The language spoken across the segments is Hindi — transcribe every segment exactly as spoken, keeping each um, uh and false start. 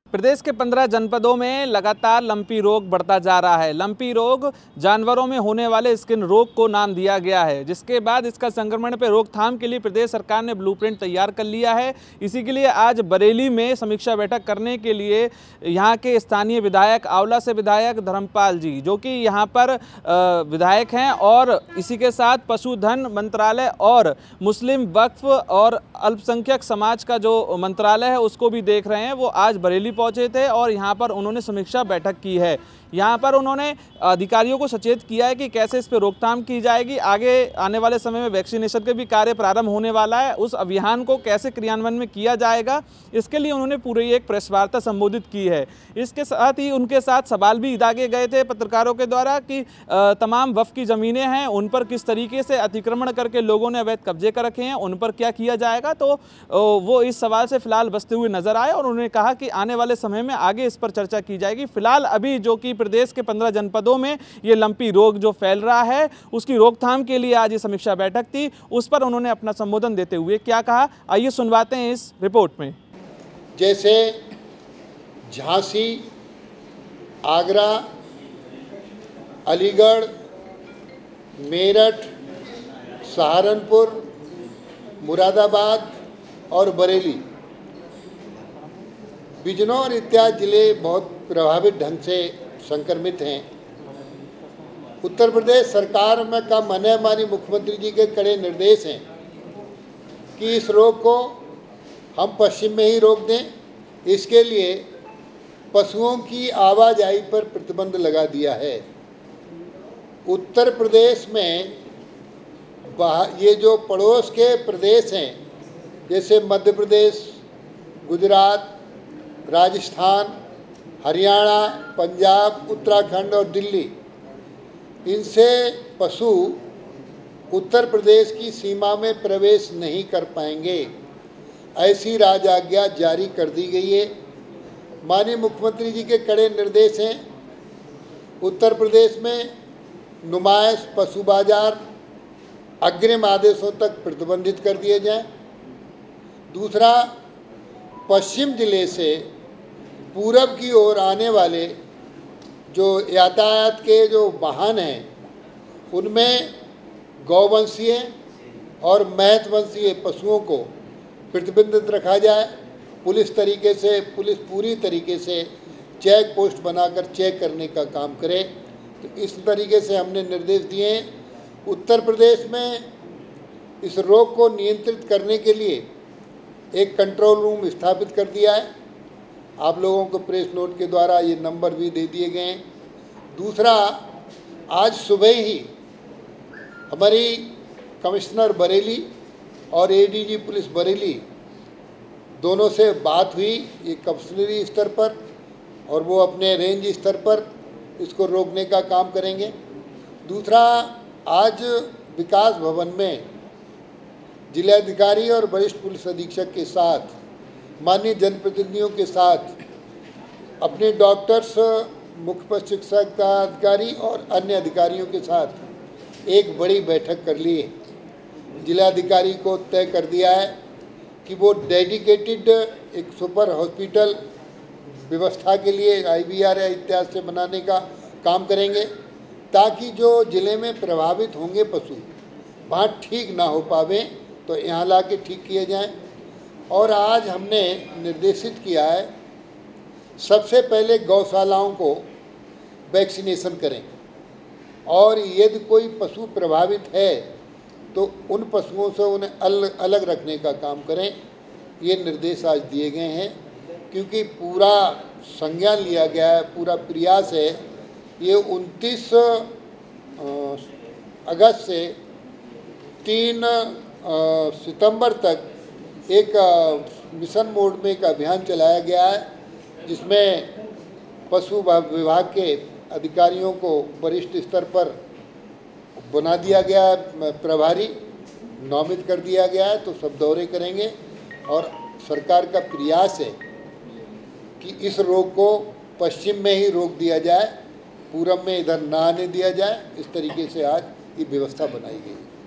प्रदेश के पंद्रह जनपदों में लगातार लंपी रोग बढ़ता जा रहा है। लंपी रोग जानवरों में होने वाले स्किन रोग को नाम दिया गया है, जिसके बाद इसका संक्रमण पर रोकथाम के लिए प्रदेश सरकार ने ब्लूप्रिंट तैयार कर लिया है। इसी के लिए आज बरेली में समीक्षा बैठक करने के लिए यहाँ के स्थानीय विधायक, आंवला से विधायक धर्मपाल जी, जो कि यहाँ पर विधायक हैं, और इसी के साथ पशुधन मंत्रालय और मुस्लिम वक्फ और अल्पसंख्यक समाज का जो मंत्रालय है उसको भी देख रहे हैं, वो आज बरेली पहुंचे थे और यहां पर उन्होंने समीक्षा बैठक की है। यहां पर उन्होंने अधिकारियों को सचेत किया है कि कैसे इस पर रोकथाम की जाएगी। आगे आने वाले समय में वैक्सीनेशन के भी कार्य प्रारंभ होने वाला है, उस अभियान को कैसे क्रियान्वयन में किया जाएगा, इसके लिए उन्होंने पूरी एक प्रेस वार्ता संबोधित की है। इसके साथ ही उनके साथ सवाल भी दागे गए थे पत्रकारों के द्वारा कि तमाम वक्फ की ज़मीनें हैं, उन पर किस तरीके से अतिक्रमण करके लोगों ने अवैध कब्जे कर रखे हैं, उन पर क्या किया जाएगा। तो वो इस सवाल से फिलहाल बचते हुए नजर आए और उन्होंने कहा कि आने वाले समय में आगे इस पर चर्चा की जाएगी। फिलहाल अभी जो कि प्रदेश के पंद्रह जनपदों में ये लंपी रोग जो फैल रहा है, उसकी रोकथाम के लिए आज ये समीक्षा बैठक थी। उस पर उन्होंने अपना संबोधन देते हुए क्या कहा, आइए सुनवाते हैं इस रिपोर्ट में। जैसे झांसी, आगरा, अलीगढ़, मेरठ, सहारनपुर, मुरादाबाद और बरेली, बिजनौर इत्यादि जिले बहुत प्रभावित ढंग से संक्रमित हैं। उत्तर प्रदेश सरकार में का माननीय माननीय मुख्यमंत्री जी के कड़े निर्देश हैं कि इस रोग को हम पश्चिम में ही रोक दें। इसके लिए पशुओं की आवाजाही पर प्रतिबंध लगा दिया है। उत्तर प्रदेश में ये जो पड़ोस के प्रदेश हैं, जैसे मध्य प्रदेश, गुजरात, राजस्थान, हरियाणा, पंजाब, उत्तराखंड और दिल्ली, इनसे पशु उत्तर प्रदेश की सीमा में प्रवेश नहीं कर पाएंगे, ऐसी राजआज्ञा जारी कर दी गई है। माननीय मुख्यमंत्री जी के कड़े निर्देश हैं। उत्तर प्रदेश में नुमाइश, पशु बाजार अग्रिम आदेशों तक प्रतिबंधित कर दिए जाएं। दूसरा, पश्चिम जिले से पूरब की ओर आने वाले जो यातायात के जो वाहन हैं, उनमें गौवंशीय और महत्वंशीय पशुओं को प्रतिबंधित रखा जाए। पुलिस तरीके से पुलिस पूरी तरीके से चेक पोस्ट बनाकर चेक करने का काम करे। तो इस तरीके से हमने निर्देश दिए हैं। उत्तर प्रदेश में इस रोग को नियंत्रित करने के लिए एक कंट्रोल रूम स्थापित कर दिया है। आप लोगों को प्रेस नोट के द्वारा ये नंबर भी दे दिए गए हैं। दूसरा, आज सुबह ही हमारी कमिश्नर बरेली और एडीजी पुलिस बरेली दोनों से बात हुई, ये कमिश्नरी स्तर पर और वो अपने रेंज स्तर पर इसको रोकने का काम करेंगे। दूसरा, आज विकास भवन में जिलाधिकारी और वरिष्ठ पुलिस अधीक्षक के साथ, माननीय जनप्रतिनिधियों के साथ, अपने डॉक्टर्स, मुख्य पशु चिकित्सा अधिकारी और अन्य अधिकारियों के साथ एक बड़ी बैठक कर ली है। जिलाधिकारी को तय कर दिया है कि वो डेडिकेटेड एक सुपर हॉस्पिटल व्यवस्था के लिए आईवीआर इत्यादि से बनाने का काम करेंगे, ताकि जो ज़िले में प्रभावित होंगे पशु वहाँ ठीक ना हो पावे तो यहाँ ला के ठीक किए जाएँ। और आज हमने निर्देशित किया है, सबसे पहले गौशालाओं को वैक्सीनेशन करें और यदि कोई पशु प्रभावित है तो उन पशुओं से उन्हें अलग अलग रखने का काम करें। ये निर्देश आज दिए गए हैं, क्योंकि पूरा संज्ञान लिया गया है, पूरा प्रयास है। ये उनतीस अगस्त से तीन सितंबर तक एक मिशन मोड में एक अभियान चलाया गया है, जिसमें पशु विभाग के अधिकारियों को वरिष्ठ स्तर पर बना दिया गया है, प्रभारी नामित कर दिया गया है। तो सब दौरे करेंगे और सरकार का प्रयास है कि इस रोग को पश्चिम में ही रोक दिया जाए, पूरब में इधर ना आने दिया जाए। इस तरीके से आज ये व्यवस्था बनाई गई है।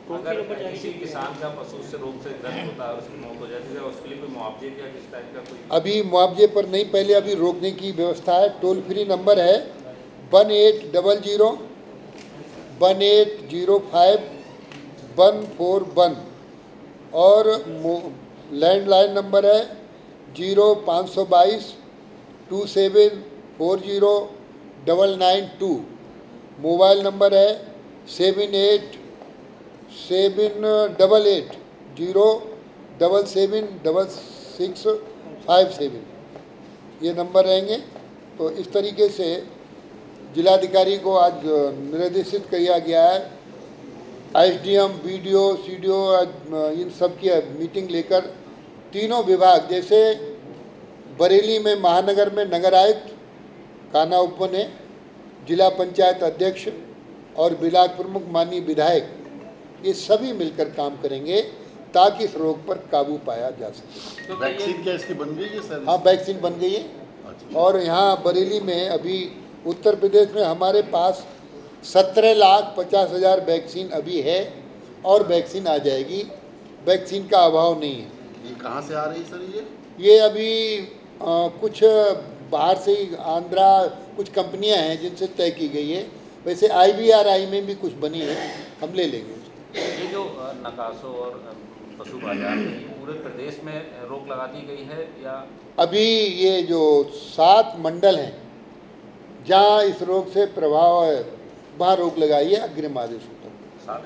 अगर किसी किसान का पशु से रोग से ग्रस्त होता है और उसकी मौत हो जाती है, उसके लिए कोई मुआवजे या किस टाइप का कोई? अभी मुआवजे पर नहीं, पहले अभी रोकने की व्यवस्था है। टोल फ्री नंबर है one eight double zero one eight zero five one four one और लैंडलाइन नंबर है जीरो पाँच सौ बाईस two seven four zero double nine two. Mobile number है seven eight seven double eight zero double seven double six five seven, ये नंबर रहेंगे। तो इस तरीके से जिलाधिकारी को आज निर्देशित किया गया है, एसडीएम, बीडीओ, सीडीओ इन सब की मीटिंग लेकर तीनों विभाग, जैसे बरेली में महानगर में नगर आयुक्त कान्हा उपवन है, जिला पंचायत अध्यक्ष और ब्लॉक प्रमुख माननीय विधायक, ये सभी मिलकर काम करेंगे ताकि इस रोग पर काबू पाया जा सके। तो वैक्सीन क्या इसकी बन गई है सर? हाँ, वैक्सीन बन गई है। और यहाँ बरेली में अभी उत्तर प्रदेश में हमारे पास सत्रह लाख पचास हज़ार वैक्सीन अभी है और वैक्सीन आ जाएगी, वैक्सीन का अभाव नहीं है। ये कहाँ से आ रही सर? ये ये अभी आ, कुछ बाहर से ही, आंध्रा कुछ कंपनियां हैं जिनसे तय की गई है। वैसे आईवीआरआई में भी कुछ बनी है, हम ले लेंगे। ये जो नकासों और पशु बाजार में पूरे प्रदेश में रोक लगा दी गई है या? अभी ये जो सात मंडल हैं जहाँ इस रोग से प्रभाव है वहाँ रोक लगाई है अग्रिम आदेश तक।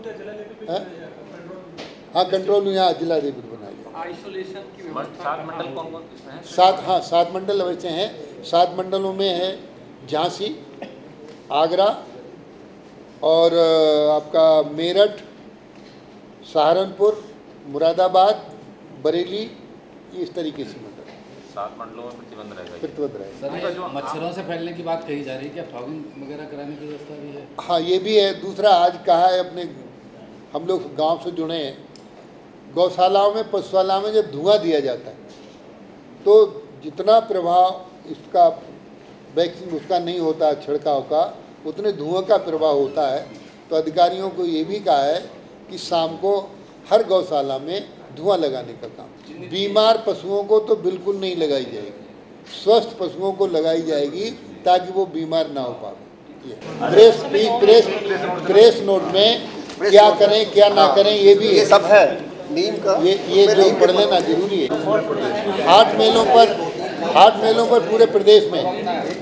हाँ, कंट्रोल रूम यहाँ जिला अधिकृत बनाई है। आइसोलेशन की व्यवस्था सात मंडल कौन कौन किसमें है? सात, हाँ सात मंडल वैसे हैं। सात मंडलों में है झांसी, आगरा और आपका मेरठ, सहारनपुर, मुरादाबाद, बरेली, इस तरीके से मंडल सात मंडलों में प्रतिबंध रहेगा। प्रतिबंध रहेगा। सर, मच्छरों से फैलने की बात कही जा रही है, क्या फॉगिंग वगैरह कराने की व्यवस्था भी है? हाँ, ये भी है। दूसरा, आज कहा है, अपने हम लोग गांव से जुड़े हैं, गौशालाओं में, पशुशाला में जब धुआं दिया जाता है तो जितना प्रभाव इसका वैक्सीन उसका नहीं होता छिड़काव का, उतने धुआं का प्रभाव होता है। तो अधिकारियों को ये भी कहा है कि शाम को हर गौशाला में धुआं लगाने का काम। बीमार पशुओं को तो बिल्कुल नहीं लगाई जाएगी, स्वस्थ पशुओं को लगाई जाएगी ताकि वो बीमार ना हो पाए। प्रेस प्रेस प्रेस नोट में क्या करें क्या ना करें ये भी ये सब है नीम का, ये ये जो पढ़ लेना जरूरी है। आठ मेलों पर आठ मेलों पर पूरे प्रदेश में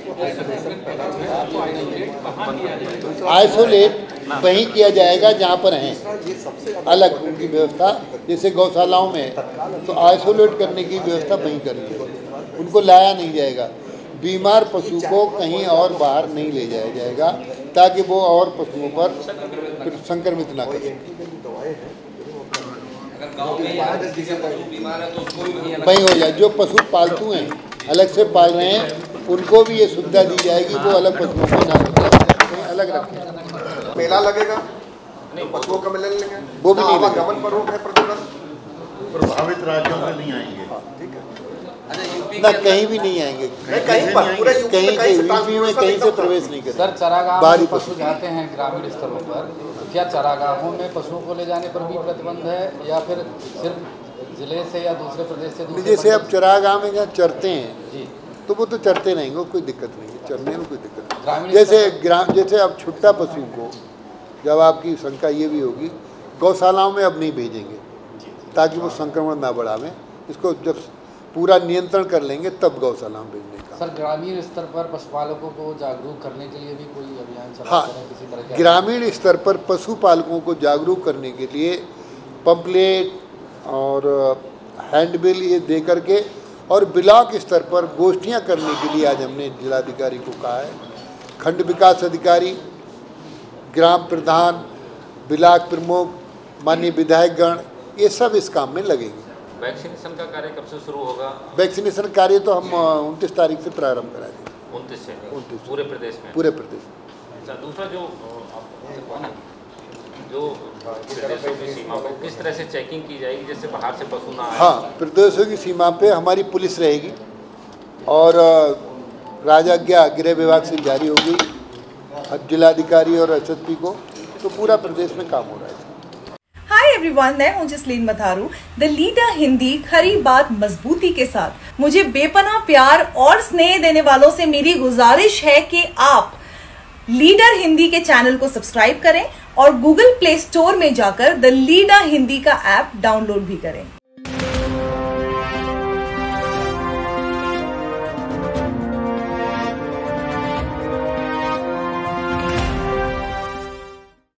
आइसोलेट वहीं किया जाएगा जहाँ पर हैं अलग उनकी व्यवस्था। जैसे गौशालाओं में तो आइसोलेट करने की व्यवस्था वहीं कर ली है, उनको लाया नहीं जाएगा। बीमार पशु को कहीं और बाहर नहीं ले जाया जाएगा ताकि वो और पशुओं पर संक्रमित ना कर सके। वहीं हो जाए, जो पशु पालतू हैं अलग से पाल रहे हैं उनको भी ये सुविधा दी जाएगी, वो अलग पशुओं को ना अलग रखें। मेला लगेगा, पशुओं का मेला लेंगे, वो भी नहीं लगेगा। आवागमन पर रोक है, प्रतिबंध प्रभावित राज्यों में नहीं आएंगे। ठीक है, ना कहीं भी नहीं आएंगे, कहीं पर पूरे कहीं के यूपी में कहीं से प्रवेश नहीं करेंगे। सर, चरागाह बाहरी में पशु जाते हैं ग्रामीण स्तरों पर, क्या चरागाहों में पशुओं को ले जाने पर भी प्रतिबंध है या फिर सिर्फ जिले से या दूसरे प्रदेश से? दूसरे जैसे अब चरागाह में जहाँ चरते हैं जी, तो वो तो चरते रहेंगे, कोई दिक्कत नहीं है, चरने में कोई दिक्कत नहीं। ग्रामीण जैसे ग्राम जैसे अब छुट्टा पशु को, जब आपकी शंका ये भी होगी, गौशालाओं में अब नहीं भेजेंगे ताकि वो संक्रमण ना बढ़ावें। इसको जब पूरा नियंत्रण कर लेंगे तब गौशाला में भेजने का। सर, ग्रामीण स्तर पर पशुपालकों को जागरूक करने के लिए भी कोई अभियान चला हाँ, है किसी तरह के? ग्रामीण स्तर पर पशुपालकों को जागरूक करने के लिए पंपलेट और हैंडबिल ये दे करके, और ब्लॉक स्तर पर गोष्ठियां करने के लिए आज हमने जिलाधिकारी को कहा है। खंड विकास अधिकारी, ग्राम प्रधान, ब्लॉक प्रमुख, माननीय विधायकगण, ये सब इस काम में लगेंगे। वैक्सीनेशन का कार्य कब से शुरू होगा? वैक्सीनेशन कार्य तो हम उनतीस तारीख से प्रारंभ कराएंगे। उनतीस से उनतीस पूरे प्रदेश में? पूरे प्रदेश में। अच्छा, दूसरा जो जो प्रदेशों की सीमा पर किस तरह से चेकिंग की जाएगी, जैसे बाहर से पशु ना आए? हाँ, प्रदेशों की सीमा पे हमारी पुलिस रहेगी और राजाज्ञा गृह विभाग से जारी होगी जिलाधिकारी और एसएसपी को, तो पूरा प्रदेश में काम हो रहा है। हाय एवरीवन, मैं हूं जसलीन मथारू, द लीडर हिंदी, खरी बात मजबूती के साथ। मुझे बेपनाह प्यार और स्नेह देने वालों से मेरी गुजारिश है कि आप लीडर हिंदी के चैनल को सब्सक्राइब करें और गूगल प्ले स्टोर में जाकर द लीडर हिंदी का ऐप डाउनलोड भी करें।